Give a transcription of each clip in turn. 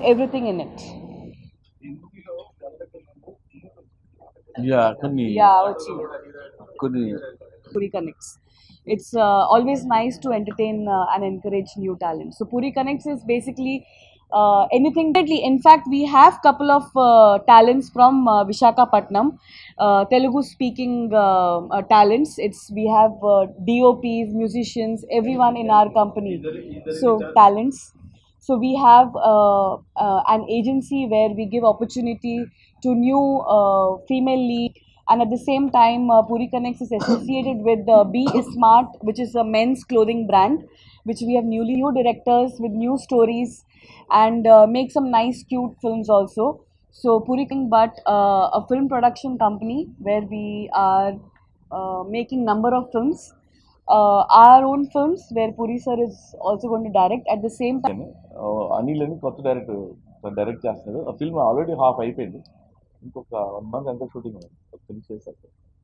everything in it. Yeah, కొన్ని Yeah, వచ్చింది. కొన్ని Puri Connects. It's always nice to entertain and encourage new talent. So Puri Connects is basically anything. In fact, we have couple of talents from Vishakhapatnam, Telugu speaking talents. We have DOPs, musicians, everyone in our company. So talents. So we have an agency where we give opportunity to new female lead, and at the same time, Puri Connects is associated with Be Smart, which is a men's clothing brand, which we have new directors with new stories, and make some nice cute films also. So Puri Connects, but a film production company where we are making number of films, our own films, where Puri sir is also going to direct at the same time. Anil అని కొత్త direct చేస్తున్నారు. ఆ film already half అయిపోయింది. ఇంకొక 1 month ఎంత shooting finish చేశారు.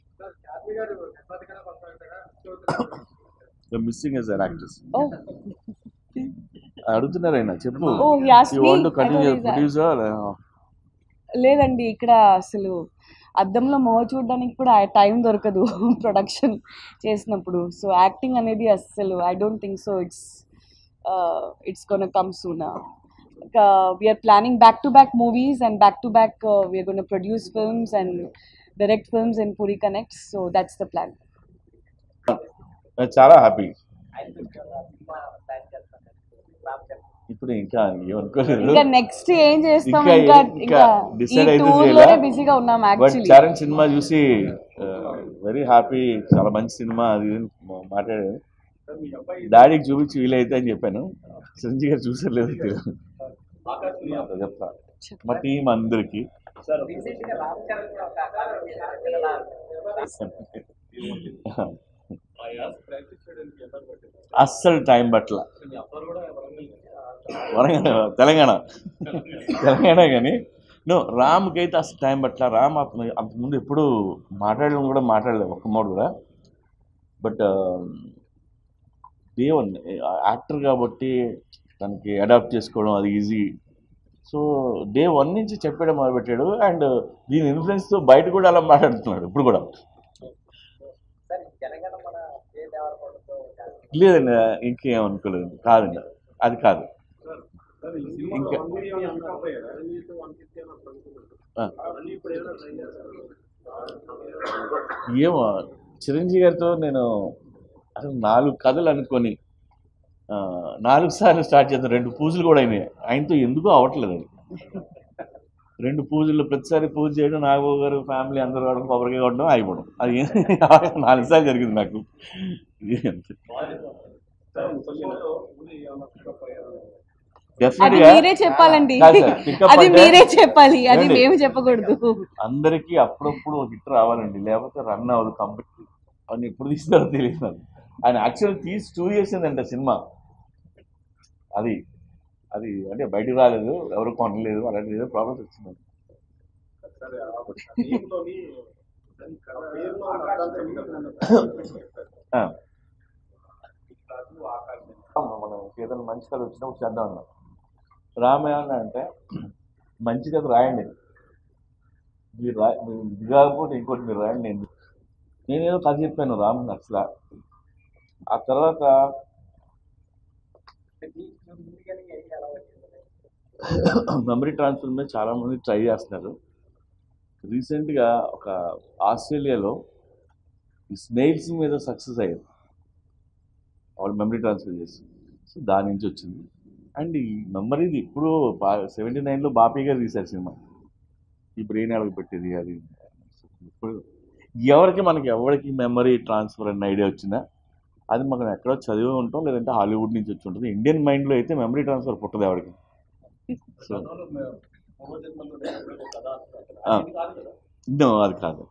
Missing as an actress Oh, అడుగుతున్నారు ఆయన. చెప్పు, oh, he asked you me. Want to I thought continue he's producer? లేదండి, ఇక్కడ అసలు అద్దంలో మొహ చూడడానికి కూడా టైం దొరకదు ప్రొడక్షన్ చేసినప్పుడు. సో యాక్టింగ్ అనేది అస్సలు I don't think so it's gonna come soon. We're planning back to back movies and back to back we're gonna produce films and direct films in Puri Connects. So that's the plan. చాలా happy. ఇప్పుడు ఇంకా ఏమనుకోలేదు. ఇంకా next ఏం చేస్తాం, ఇంకా ఇంకా ఇంకా decide ఈ అయితే టూర్ చేయాలా. లోనే బిజీగా ఉన్నాం బట్ యాక్చువల్లీ. చరణ్ సినిమా చూసి వెరీ హ్యాపీ, చాలా మంచి సినిమా అది ఇది మాట్లాడాను. డాడీకి చూపించి వీలైతే అని చెప్పాను. చిరంజీవి గారు చూసలేదు చెప్తా మా టీం అందరికి. అస్సలు టైం పట్ల తెలంగాణ కానీ రామ్కి అయితే అసలు టైం పట్ల. రామ్ అంతకుముందు ఎప్పుడు మాట్లాడడం కూడా మాట్లాడలేదు ఒక్క మాట కూడా. బట్ దేవన్ యాక్టర్ కాబట్టి తనకి అడాప్ట్ చేసుకోవడం అది ఈజీ. సో డే 1 నుంచి చెప్పడం మొదలుపెట్టాడు. అండ్ దీని ఇన్ఫ్లుయెన్స్తో బయట కూడా అలా మాట్లాడుతున్నాడు ఇప్పుడు కూడా. లేదండి, ఇంకేమనుకోలేదు. కాదండి, అది కాదు. ఇంకా ఏమో చిరంజీవి గారితో నేను అసలు 4 కథలు అనుకొని 4 సార్లు స్టార్ట్ చేద్దాం. 2 పూజలు కూడా అయినాయి. ఆయనతో ఎందుకో అవ్వట్లేదు అది. 2 పూజలు, ప్రతిసారి పూజ చేయడం, నాగబాబు గారు ఫ్యామిలీ అందరూ రావడం, కొబ్బరికాయ కొట్టడం, అయిపోవడం. అది 4 సార్లు జరిగింది నాకు. అది మీరే చెప్పాలండి, అది మీరే చెప్పాలి, అది మేము చెప్పకూడదు. అందరికీ అప్పుడప్పుడు హిట్ రావాలండి, లేకపోతే రన్ అవ్వదు కంప్లీట్. అని ఎప్పుడు తీస్తారో తెలియదు నాకు. ఆయన యాక్చువల్ తీసి 2 years అంట సినిమా. అది అది అంటే బయటకు రాలేదు, ఎవరు కొనలేదు, అలాంటి ఏదో ప్రాబ్లమ్స్ వచ్చింది. మనం ఏదైనా మంచి కథ వచ్చినప్పుడు చేద్దాం అన్నాం. రామాయణ అంటే మంచి కథ రాయండి, మీరు ఇది కాకపోతే ఇంకోటి మీరు రాయండి. నేనేదో కథ చెప్పాను రామ్ అసలు. ఆ తర్వాత మెమరీ ట్రాన్స్ఫర్ మీద చాలామంది ట్రై చేస్తున్నారు. రీసెంట్గా ఒక ఆస్ట్రేలియాలో ఈ స్నేల్స్ మీద సక్సెస్ అయ్యారు వాళ్ళు మెమరీ ట్రాన్స్ఫర్ చేసి. సో దాని నుంచి వచ్చింది. అండ్ ఈ మెమరీది ఇప్పుడు 79లో బాపీ గారు తీశారు సినిమా, ఈ బ్రెయిన్ ఎలాగ పెట్టేది అది. ఇప్పుడు ఎవరికి మెమరీ ట్రాన్స్ఫర్ అన్న ఐడియా వచ్చిందా, అది మనం ఎక్కడో చదివి ఉంటాం, లేదంటే హాలీవుడ్ నుంచి వచ్చి ఉంటుంది. ఇండియన్ మైండ్లో అయితే మెమరీ ట్రాన్స్ఫర్ పుట్టదు ఎవరికి. సో నో, అది కాదు.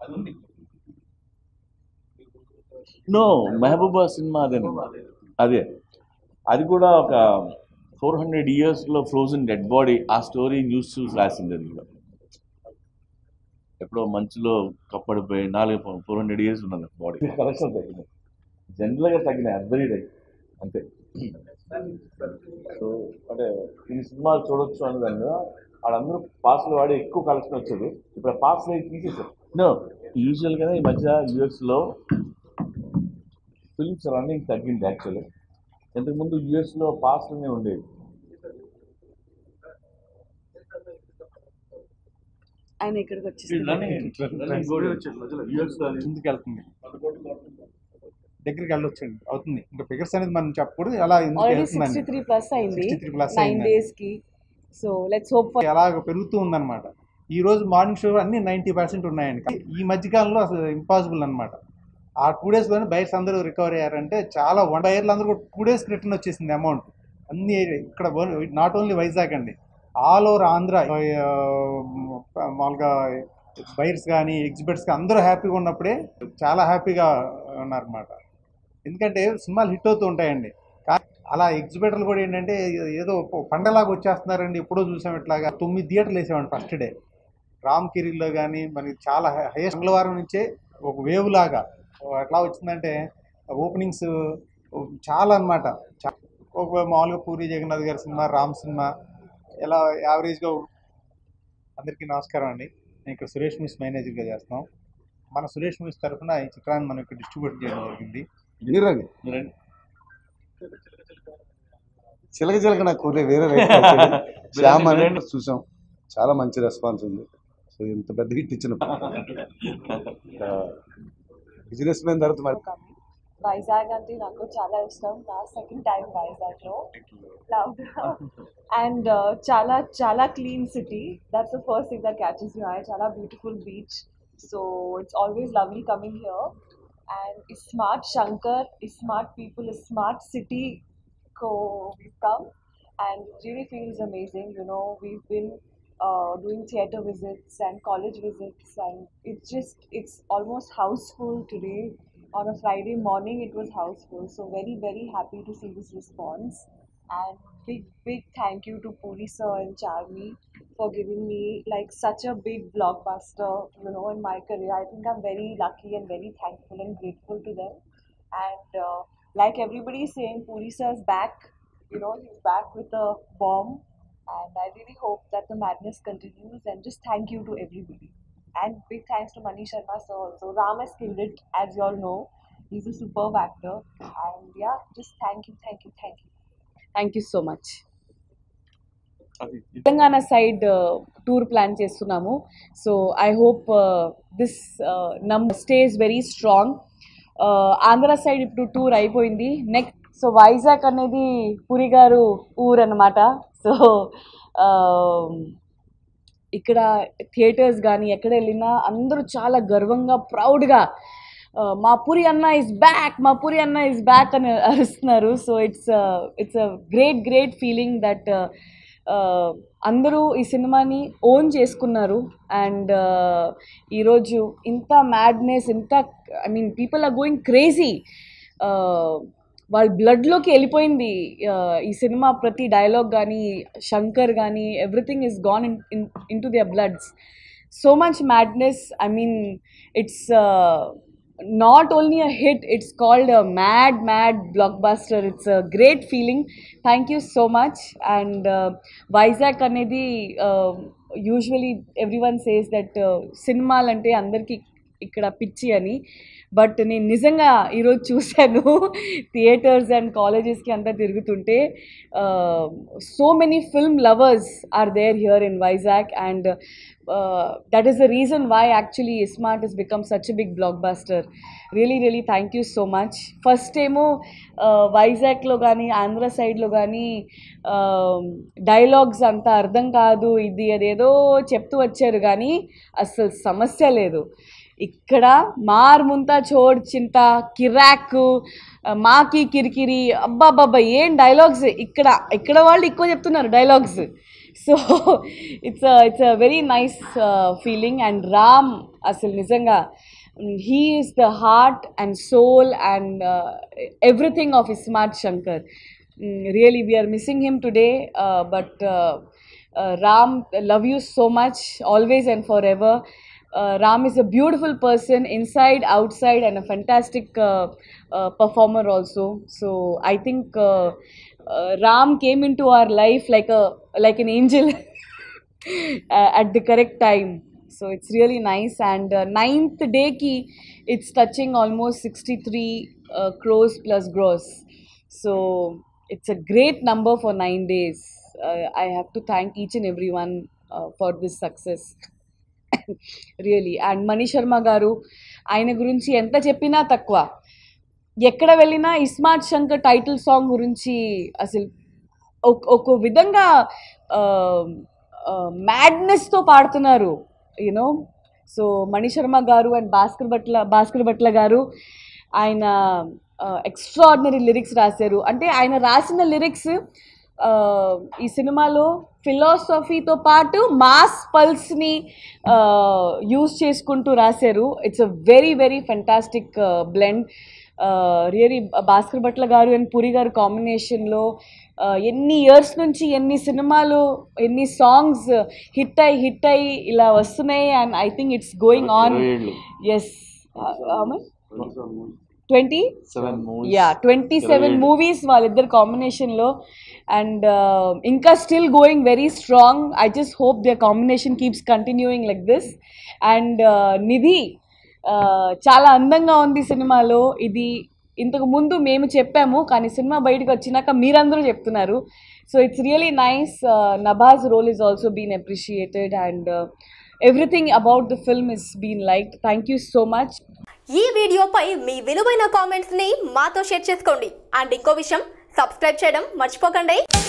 నో, మెహబూబా సినిమా అదే. అది కూడా ఒక 400 yearsలో ఫ్రోజన్ డెడ్ బాడీ, ఆ స్టోరీ న్యూస్ చూసి రాసింది. అది కూడా ఎప్పుడో మంచులో కప్పడిపోయి 400 years ఉన్నది బాడీ. కలెక్షన్ తగ్గినాయి, జనరల్గా తగ్గినాయి ఎవ్రీ డే. అంతే. సో అంటే ఈ సినిమాలు చూడొచ్చు అని దాని మీద వాళ్ళందరూ పాస్లు వాడి ఎక్కువ కలెక్షన్ వచ్చేది. ఇప్పుడు ఆ పాస్లు తీసేసారు. నో, యూజువల్గానే ఈ మధ్య యూఎస్లో ఫిల్మ్స్ రన్నింగ్ తగ్గింది యాక్చువల్లీ. ఇంతకుముందు యూఎస్లో పాస్లనే ఉండేవి. ఆయన ఇక్కడికి ముందుకు వెళ్తుంది, దగ్గరికి వెళ్ళొచ్చండి, అవుతుంది. ఇంకా ఫిగర్స్ అనేది మనం చెప్పకూడదు. అలా ఆల్రెడీ 63+ అయింది 9 days కి. సో లెట్స్ హోప్ ఫర్ అలాగ పెరుగుతూ ఉందన్నమాట. ఈ రోజు మార్నింగ్ షో అన్ని 90% ఉన్నాయండి. ఈ మధ్యకాలంలో అసలు ఇంపాసిబుల్ అనమాట. ఆ 2 daysలోనే బయర్స్ అందరూ రికవర్ అయ్యారంటే చాలా బయర్లు అందరూ 2 daysకి రిటర్న్ వచ్చేసింది అమౌంట్. అన్ని ఇక్కడ నాట్ ఓన్లీ వైజాగ్ అండి, ఆల్ ఓవర్ ఆంధ్ర మామూలుగా బయర్స్ కానీ ఎగ్జిబిట్స్ కానీ అందరూ హ్యాపీగా ఉన్నప్పుడే చాలా హ్యాపీగా ఉన్నారన్నమాట. ఎందుకంటే సినిమాలు హిట్ అవుతూ ఉంటాయండి. అలా ఎగ్జిబిటర్లు కూడా ఏంటంటే ఏదో పండలాగా వచ్చేస్తున్నారండి. ఎప్పుడో చూసాం ఇట్లాగా 9 థియేటర్లు వేసామండి ఫస్ట్ డే. రామ్కిరిలో కానీ మనకి చాలా హైయెస్ట్ మంగళవారం నుంచే ఒక వేవ్ లాగా ఎట్లా వచ్చిందంటే ఓపెనింగ్స్ చాలా అనమాట. ఒక మామూలుగా పూరి జగన్నాథ్ గారి సినిమా, రామ్ సినిమా ఇలా యావరేజ్గా. అందరికీ నమస్కారం అండి. నేను ఇక్కడ సురేష్ మూవీస్ మేనేజర్గా చేస్తున్నాం. మన సురేష్ మూవీస్ తరఫున ఈ చిత్రాన్ని మనం ఇక్కడ డిస్ట్రిబ్యూట్ చేయడం జరిగింది. చిలక చిలక నాకు వేరే శ్యామ్ అని చూసాం, చాలా మంచి రెస్పాన్స్ ఉంది. సో ఇంత పెద్ద హిట్ ఇచ్చిన బిజినెస్ మ్యాన్ తర్వాత మరి వైజాగ్ అంటే నాకు చాలా ఇష్టం. నా సెకండ్ టైం వైజాగ్లో అండ్ చాలా చాలా clean city. That's the first thing that catches you eye. చాలా beautiful beach. So it's always lovely coming here. And ఈ స్మార్ట్ శంకర్, ఈ స్మార్ట్ పీపుల్, ఈ smart city ko we've come, and it really feels amazing. You know, we've been doing theatre visits and college visits, and it's almost houseful today. On a Friday morning it was houseful, so very very happy to see this response. And big thank you to Puri sir and Charmi for giving me like such a big blockbuster, you know, in my career. I think I'm very lucky and very thankful and grateful to them. And like everybody is saying, Puri sir is back. You know, he's back with a bomb, and I really hope that the madness continues. And just thank you to everybody, and big thanks to Manish Sharma sir also. Ram has killed it, as you all know. He's a superb actor, and yeah, just thank you so much. Telangana side tour plan చేస్తున్నాము. So I hope this number stays very strong. Andhra side ఇప్పుడు tour అయిపోయింది. Next so Vizag అనేది పురి గారు ఊరు అన్నమాట. So ఇక్కడ theatres కానీ ఎక్కడ వెళ్ళినా అందరూ చాలా గర్వంగా ప్రౌడ్గా మా పురి అన్న ఇస్ బ్యాక్, మా పురి అన్న ఇస్ బ్యాక్ అని అరుస్తున్నారు. So it's a great feeling that అందరూ ఈ సినిమాని ఓన్ చేసుకున్నారు. అండ్ ఈరోజు ఇంత మ్యాడ్నెస్, ఇంత I mean people are going crazy. వాళ్ళ బ్లడ్లోకి వెళ్ళిపోయింది ఈ సినిమా. ప్రతి డైలాగ్ కానీ శంకర్ కానీ everything is gone into their bloods. So much madness. I mean it's not only a hit, it's called a mad blockbuster. It's a great feeling. Thank you so much. And Vizag anedi usually everyone says that cinema lante andarki ikkada pichi ani, but నేను నిజంగా ఈరోజు చూశాను theatres and కాలేజెస్కి అంతా తిరుగుతుంటే. So many film lovers are there here in Vizag, and that is the reason why actually Smart has become such a big blockbuster. Really thank you so much. First ఏమో వైజాగ్లో కానీ ఆంధ్ర సైడ్లో కానీ డైలాగ్స్ అంత అర్థం కాదు, ఇది అదేదో చెప్తూ వచ్చారు కానీ అసలు సమస్య లేదు. ఇక్కడ మార్ ముంతా చోడ్ చింత కిరాక్ మాకి కిరికిరి అబ్బాబ్బాబ్బా ఏం డైలాగ్స్. ఇక్కడ వాళ్ళు ఎక్కువ చెప్తున్నారు dialogues. So it's a very nice feeling. And Ram అసలు నిజంగా he is the heart and soul and everything of Smart Shankar. Really we are missing him today, but Ram, love you so much always and forever. Ram is a beautiful person inside, outside, and a fantastic performer also. So I think Ram came into our life like an angel at the correct time. So it's really nice. And ninth day ki it's touching almost 63 crores plus gross. So it's a great number for 9 days. I have to thank each and everyone for this success. Really. And Mani Sharma garu, ఆయన గురించి ఎంత చెప్పినా తక్కువ. ఎక్కడ వెళ్ళినా iSmart Shankar title song గురించి అసలు ఒక విధంగా మ్యాడ్నెస్తో పాడుతున్నారు, యూనో. సో మణి శర్మ గారు అండ్ భాస్కర్ భట్ల గారు, ఆయన ఎక్స్ట్రాడినరీ లిరిక్స్ రాశారు. అంటే ఆయన రాసిన లిరిక్స్ ఈ సినిమాలో ఫిలాసఫీతో పాటు మాస్ పల్స్ని యూజ్ చేసుకుంటూ రాశారు. It's a very very fantastic blend. Really Bhaskar Bhatla garu and puri గారు కాంబినేషన్లో ఎన్ని ఇయర్స్ నుంచి ఎన్ని సినిమాలు, ఎన్ని సాంగ్స్ హిట్ అయ్యి ఇలా వస్తున్నాయి. And I think it's going on. Yes, 27 movies వాళ్ళిద్దరు కాంబినేషన్లో. అండ్ ఇంకా still going very strong. I just hope their combination keeps continuing like this. And Nidhi చాలా అందంగా ఉంది సినిమాలో. ఇది ఇంతకు ముందు మేము చెప్పాము, కానీ సినిమా బయటకు వచ్చినాక మీరందరూ చెప్తున్నారు. So it's really nice. Nabha's role is also been appreciated and everything about the film is been liked. Thank you so much. ఈ వీడియోపై మీ విలువైన కామెంట్స్ని మాతో షేర్ చేసుకోండి. అండ్ ఇంకో విషయం, సబ్స్క్రైబ్ చేయడం మర్చిపోకండి.